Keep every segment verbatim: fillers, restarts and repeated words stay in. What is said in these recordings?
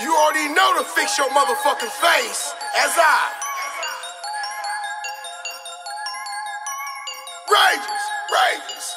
You already know to fix your motherfucking face, as I. Rages, rages.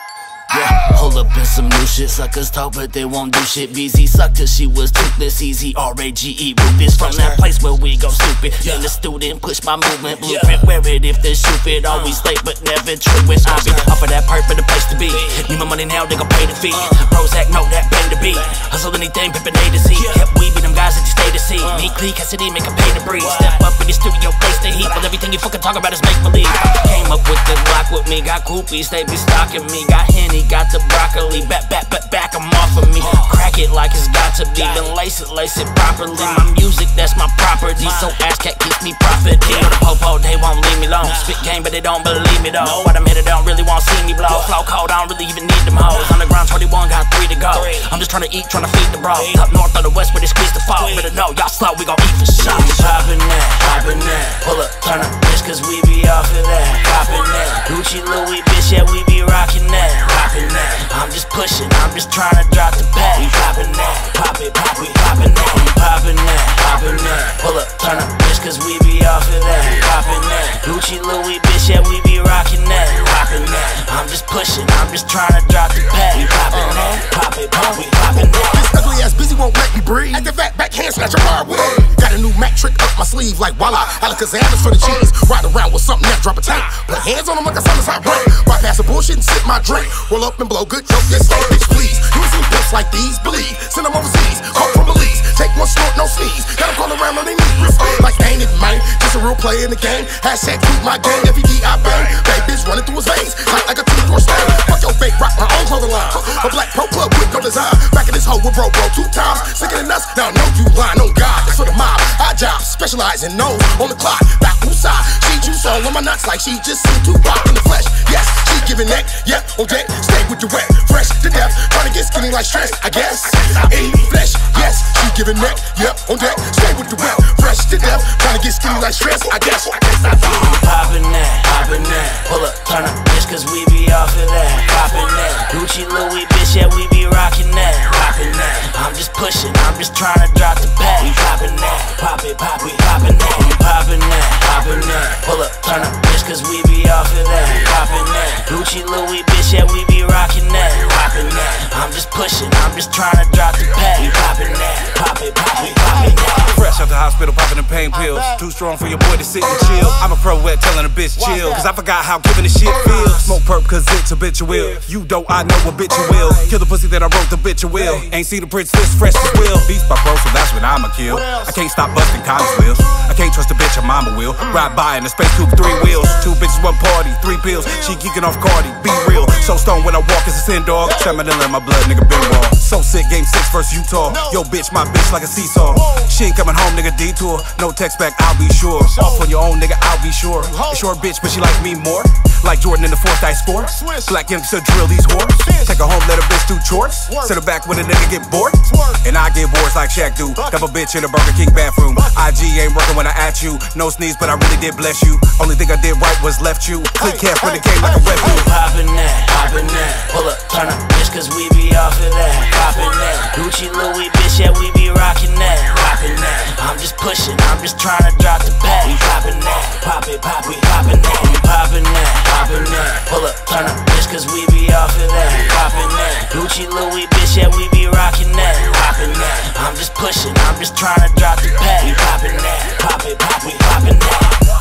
Yeah, hold up in some new shit. Suckers talk but they won't do shit. B Z sucked cause she was toothless. Easy R A G E Rufus. From that place where we go stupid. And the student push my movement. Blueprint, wear it if they're stupid. Always late but never true. Wish I be off of that perk for the place to be. Need my money now, they gon' pay the fee. Prozac, know that pay to be. Hustle anything, pimpin' A to Z. Yep, we be them guys that you stay to see. Me, Clee, Cassidy, make a pay to breathe. Step up in the studio, place the heat. Well, everything you fucking talk about is make believe. Came up with the Glock with me. Got groupies, they be stalking me. Got Henny, got the broccoli, back, back, back, back, I'm off of me. Crack it like it's got to be, then lace it, lace it properly. My music, that's my property, so ass cat keeps me profiting. The popo, they won't leave me alone. Spit game, but they don't believe me though. But I'm here, they don't really want to see me blow. Flow cold, I don't really even need them hoes. On the ground, twenty-one, got three to go. I'm just trying to eat, trying to feed the bros. Up north or the west, where they squeeze the fall. Better know, y'all slow, we gon' eat for sure. Poppin' that, poppin' that. Pull up, turn up, bitch, cause we be off of that. Poppin' that, Gucci, Louis, bitch, yeah, we be rockin' that. Poppin' that. I'm just pushing, I'm just trying to drop the pack. We poppin' that, pop it, pop it, poppin' that. We poppin' that, poppin' that. Pull up, turn up, bitch, cause we be off of that. Poppin' that, Gucci, Louis, bitch, yeah, we be rockin' that. Poppin' that, I'm just pushing, I'm just trying to drop the pack. We poppin' that, pop it, pop it, poppin' that. This ugly ass busy won't let me breathe. At the fat back hand snatch a hardwood. Got a new Mac trick up my sleeve like voila. Alakazam for the cheese. Ride around with something that drop a tank. Put hands on them like a sun's hot break. Bypass the bullshit and sip my drink. Roll up and blow good joke, yes, slow, bitch, please. You ain't seen pips like these, believe. Send them overseas, call from Belize. Take one snort, no sneeze. Got them crawling around on their knees. Like ain't it, man? Just a real player in the game. Hashtag tweet my gang, F E D I bang. Bad bitch running through his veins. Tight like a two-door stain. Fuck your fake, rock my own clothing line. A black pro club with no design. Back in this hole with bro, bro, two times. Sicker than us, now know you lying on God. That's for the mob. Our job, specializing nose on the clock. Back side. She juice all on my nuts like she just seen Tupac in the flesh. Yes, she giving neck, yep, on deck. Stay with your wet, fresh to death. Trying to get skinny like stress, I guess. In flesh, yes, she giving neck, yep, on deck. Stay with the wet, fresh to death. Trying to get skinny like stress, I guess. I guess I do. Poppin' that, poppin' that. Pull up, turn up, bitch, cause we be off of that. Poppin' that, Gucci, Louis, bitch, yeah, we be rockin' that. Poppin' that, I'm just pushing, I'm just trying to drop the pack. We poppin' that, pop it, pop it, poppin' that. We poppin' that, poppin' that. Pull up, turn up, bitch, cause we be off of that. Poppin' that, Gucci, Louis, bitch, yeah, we be rockin' that. Poppin' that, I'm just pushing, I'm just trying to drop the pack. We poppin' that, pop it, pop it, poppin' that. Fresh out the hospital, popping them pain pills. Too strong for your boy to sit and chill. I'm a pro wet, telling a bitch chill. Cause I forgot how giving the shit feels. Smoke perp cause it's habitual. You don't, I know a bitch you will. Kill the pussy that I wrote, the bitch you will. Ain't seen the princess fresh as will. Beast by pro, so that's what I'ma kill. I can't stop busting college wheels. I can't trust a bitch, her mama will. Ride by in a space coupe, three wheels. Two bitches, one party, three pills. She geeking off Cardi, be real. So stone when I walk as a sin dog. Salmonella in my blood, nigga, been raw. So sick, game six versus Utah. Yo, bitch, my bitch like a seesaw. She ain't coming home, nigga, detour. No text back, I'll be sure. Off on your own, nigga, I'll be sure. A short bitch, but she like me more. Like Jordan in the fourth I score. Black youngster drill these whores. Take her home, let her bitch do chores. Sit her back when a nigga get bored. And I get bored like Shaq do. Double bitch in a Burger King bathroom. I G ain't working when I at you. No sneeze, but I really did bless you. Only thing I did right was left you. Click cash when it came like a web dude. Poppin' that, poppin' that. Pull up, turn up, bitch, cause we be off of that. Poppin' that, Gucci, Louis, bitch, yeah, we be rockin' that. Poppin' that, I'm just pushing, I'm just trying to drop the pack. We poppin' that, pop it, pop it, poppin' that. We poppin' that, poppin' that. Pull up, turn up, bitch, cause we be off of that. Poppin' that, Gucci, Louis, bitch, yeah, we be rockin' that. Poppin' that, I'm just pushing, I'm just trying to drop the pack. We poppin' that, pop it, pop it, poppin' that.